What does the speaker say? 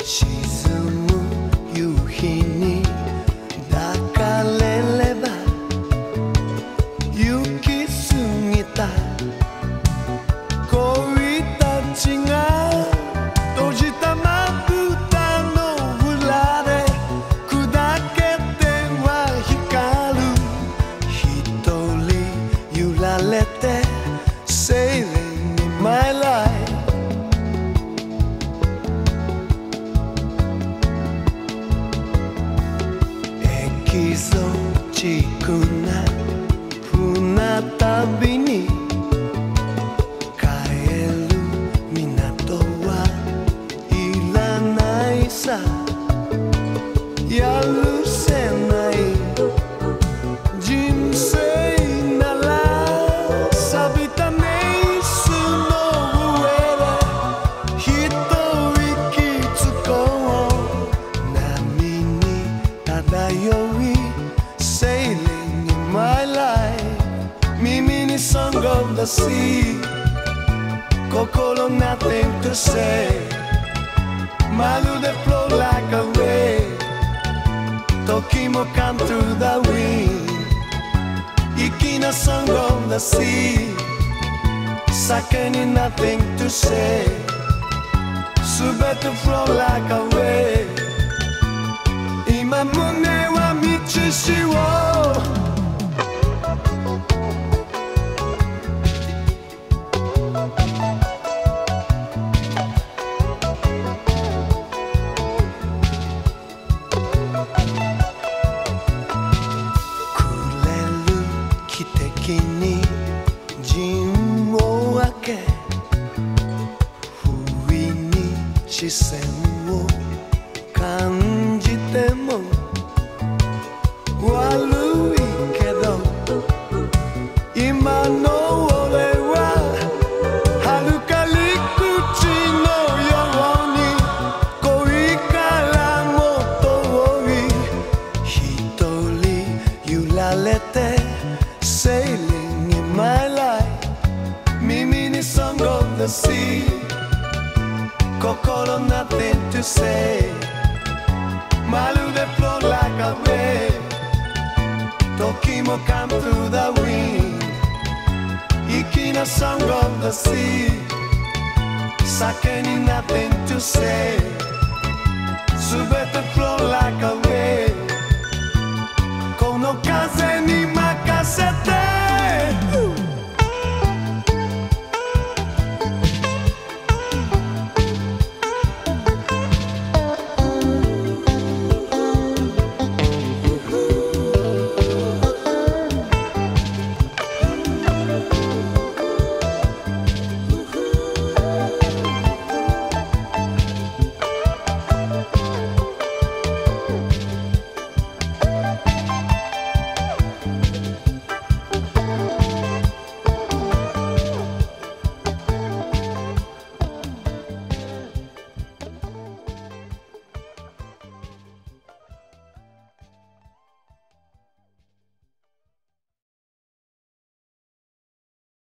沈む夕日に抱かれれば行き過ぎた恋たちが閉じたまぶたの裏で砕けては光る一人揺られて Sailing in my lifeエキゾチックな船旅に帰る港はいらないさやるせない人生なら錆びたネイスの上で一息つこう波に漂いSailing in my life 耳に Song of the Sea 心 Nothing to say まるで Flow like a wave 時も Come through the wind 粋な Song of the Sea 酒に Nothing to say すべて Flow like a wave 今胸は満ち潮くれる汽笛に陣を開け不意に視線を感じても悪いけど今の俺は遥か陸地のように恋からも遠い一人揺られて Sailing in my life 耳に Song of the Sea 心 Nothing to say まるで Flow like a wave 時も Come through the wind 粋な Song of the Sea 酒に Nothing to say